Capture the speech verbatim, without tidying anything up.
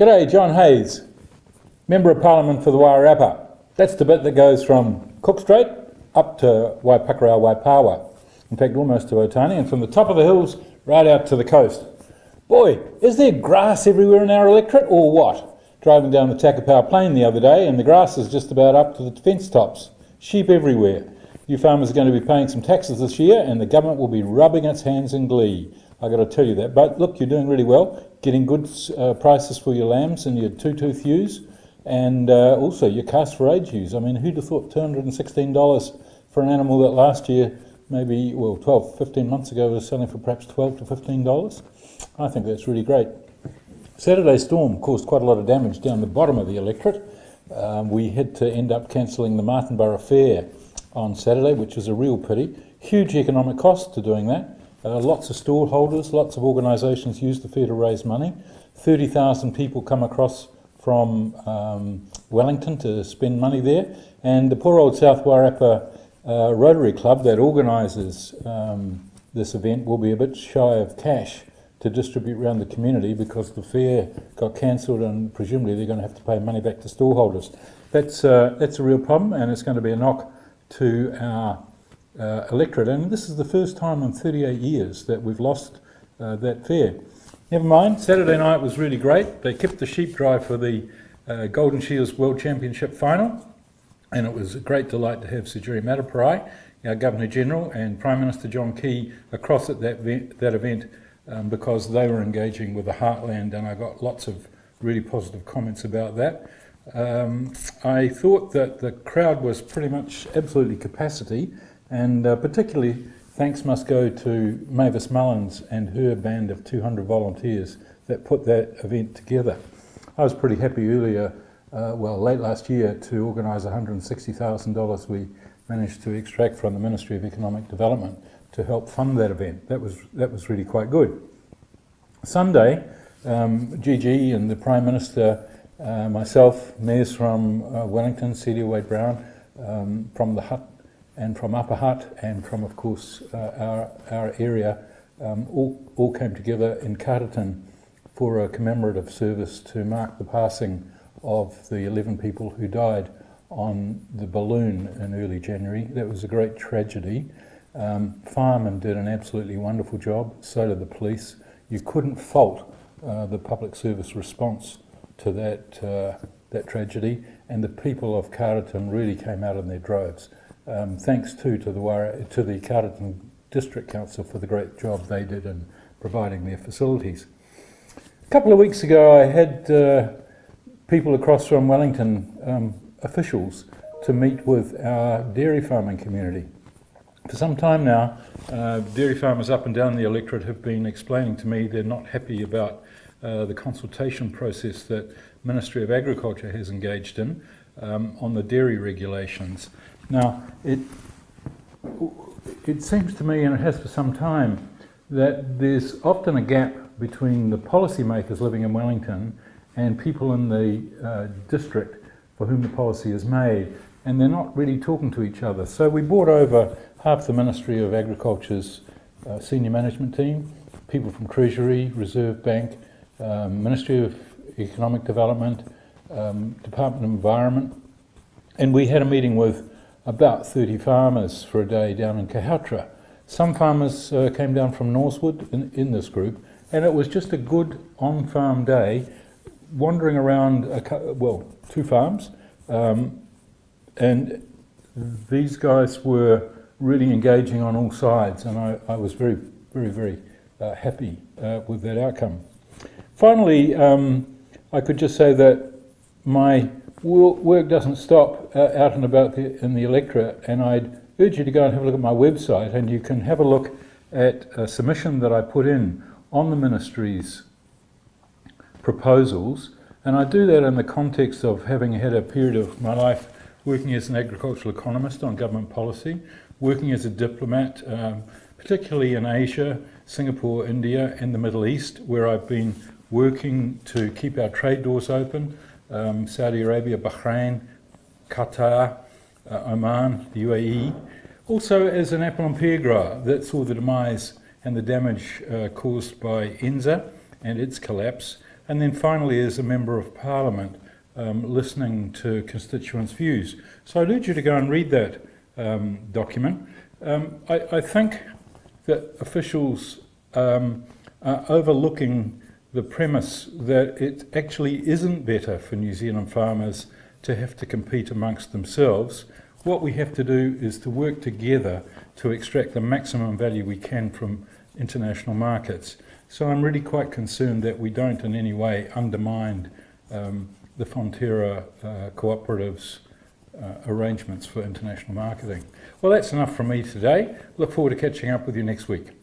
G'day, John Hayes, Member of Parliament for the Wairarapa. That's the bit that goes from Cook Strait up to Waipakarau, Waipawa. In fact, almost to Otani, and from the top of the hills right out to the coast. Boy, is there grass everywhere in our electorate, or what? Driving down the Takapau Plain the other day, and the grass is just about up to the fence tops. Sheep everywhere. You farmers are going to be paying some taxes this year, and the government will be rubbing its hands in glee. I've got to tell you that. But look, you're doing really well, getting good uh, prices for your lambs and your two-tooth ewes, and uh, also your cast for age ewes. I mean, who'd have thought two hundred sixteen dollars for an animal that last year, maybe, well, twelve, fifteen months ago, was selling for perhaps twelve to fifteen dollars? I think that's really great. Saturday's storm caused quite a lot of damage down the bottom of the electorate. Um, we had to end up cancelling the Martinborough Fair on Saturday, which is a real pity. Huge economic cost to doing that. Uh, lots of stall holders, lots of organisations use the fair to raise money. thirty thousand people come across from um, Wellington to spend money there. And the poor old South Wairarapa uh, Rotary Club that organises um, this event will be a bit shy of cash to distribute around the community because the fair got cancelled and presumably they're going to have to pay money back to stall holders. That's, uh, that's a real problem, and it's going to be a knock to our uh, electorate. And this is the first time in thirty-eight years that we've lost uh, that fair. Never mind, Saturday night was really great. They kept the sheep dry for the uh, Golden Shears World Championship final, and it was a great delight to have Sir Jerry Mataparae, our Governor-General, and Prime Minister John Key across at that event, that event um, because they were engaging with the heartland, and I got lots of really positive comments about that. Um, I thought that the crowd was pretty much absolutely capacity, and uh, particularly thanks must go to Mavis Mullins and her band of two hundred volunteers that put that event together. I was pretty happy earlier, uh, well late last year, to organise one hundred sixty thousand dollars we managed to extract from the Ministry of Economic Development to help fund that event. That was, that was really quite good. Sunday, um, Gigi and the Prime Minister, uh, myself, mayors from uh, Wellington, Celia Wade-Brown, um, from the Hut and from Upper Hutt, and from, of course, uh, our, our area, um, all, all came together in Carterton for a commemorative service to mark the passing of the eleven people who died on the balloon in early January. That was a great tragedy. Um, firemen did an absolutely wonderful job, so did the police. You couldn't fault uh, the public service response to that, uh, that tragedy, and the people of Carterton really came out in their droves. Um, thanks too to the, Waira, to the Carterton District Council for the great job they did in providing their facilities. A couple of weeks ago I had uh, people across from Wellington, um, officials, to meet with our dairy farming community. For some time now, uh, dairy farmers up and down the electorate have been explaining to me they're not happy about uh, the consultation process that Ministry of Agriculture has engaged in um, on the dairy regulations. Now, it, it seems to me, and it has for some time, that there's often a gap between the policymakers living in Wellington and people in the uh, district for whom the policy is made, and they're not really talking to each other. So we brought over half the Ministry of Agriculture's uh, senior management team, people from Treasury, Reserve Bank, um, Ministry of Economic Development, um, Department of Environment, and we had a meeting with about thirty farmers for a day down in Kahautra. Some farmers uh, came down from Northwood in, in this group, and it was just a good on-farm day, wandering around, a, well, two farms, um, and these guys were really engaging on all sides, and I, I was very, very, very uh, happy uh, with that outcome. Finally, um, I could just say that my work doesn't stop uh, out and about the, in the electorate, and I'd urge you to go and have a look at my website, and you can have a look at a submission that I put in on the Ministry's proposals, and I do that in the context of having had a period of my life working as an agricultural economist on government policy, working as a diplomat, um, particularly in Asia, Singapore, India, and the Middle East, where I've been working to keep our trade doors open, um, Saudi Arabia, Bahrain, Qatar, uh, Oman, the U A E. Also as an apple and pear grower that saw the demise and the damage uh, caused by Enza and its collapse. and then finally as a Member of Parliament, um, listening to constituents' views. So I'd urge you to go and read that um, document. Um, I, I think that officials um, are overlooking the premise that it actually isn't better for New Zealand farmers to have to compete amongst themselves. What we have to do is to work together to extract the maximum value we can from international markets. So I'm really quite concerned that we don't in any way undermine um, the Fonterra uh, Cooperative's uh, arrangements for international marketing. Well, that's enough from me today. Look forward to catching up with you next week.